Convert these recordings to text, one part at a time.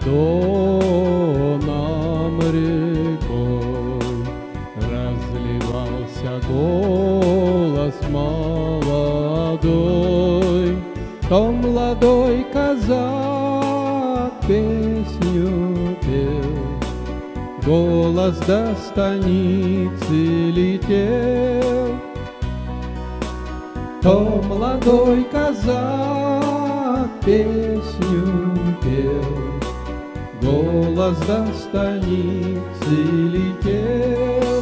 Доном рекой разливался голос молодой. То молодой казак песню пел, голос до станицы летел. То молодой казак песню пел, голос до станицы летел.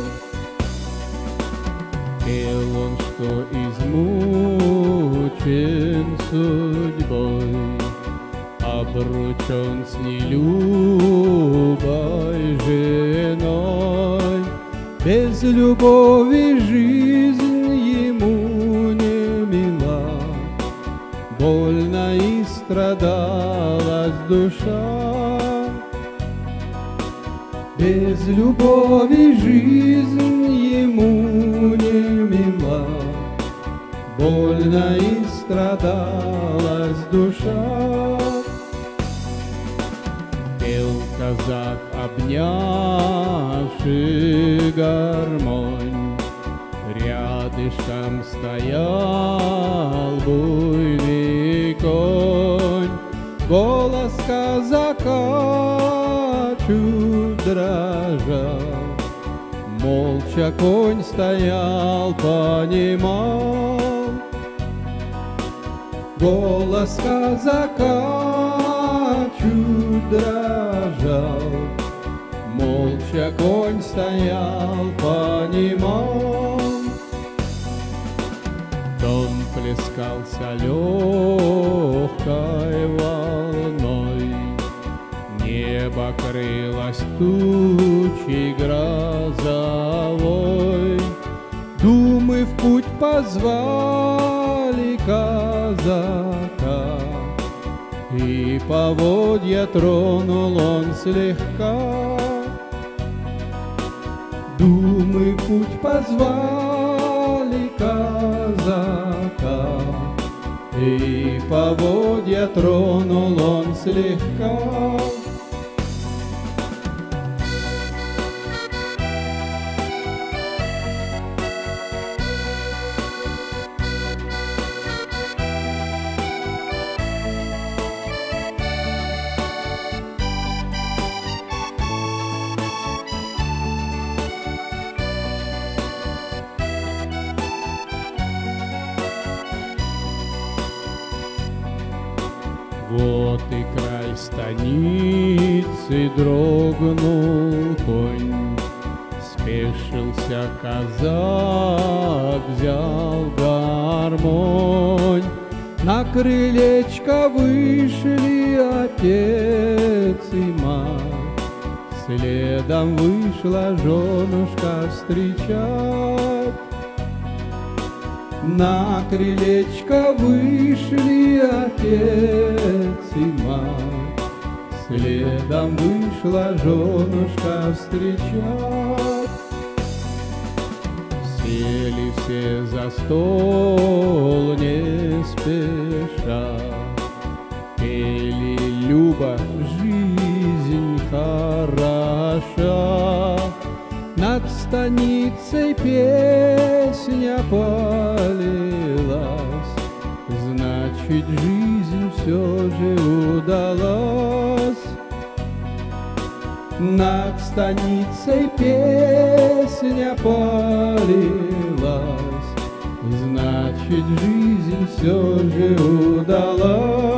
Пел он, что измучен судьбой, обручен с нелюбой женой. Без любови жизнь ему не мила, больно и страдалась душа. Без любови жизнь ему не мила, больно и страдалась душа. Пел казак, обнявший гармонь, рядышком стоял буйный конь. Голос казака чуть дрожал, молча конь стоял, понимал. Голос казака чуть дрожал, молча конь стоял, понимал. Дон плескался легкой волной, небо крылось тучей грозовой. Думы в путь позвали казака, и поводья тронул он слегка. Думы в путь позвали казака, и поводья тронул он слегка. Вот и край станицы, дрогнул конь, спешился казак, взял гармонь. На крылечко вышли отец и мать, следом вышла женушка встречать. На крылечко вышли отец и мать, следом вышла женушка встречать. Сели все за стол не спеша, пели Люба, жизнь хороша. Над станицей песня полилась, значит, жизнь все же удалась. Над станицей песня полилась, значит, жизнь все же удалась.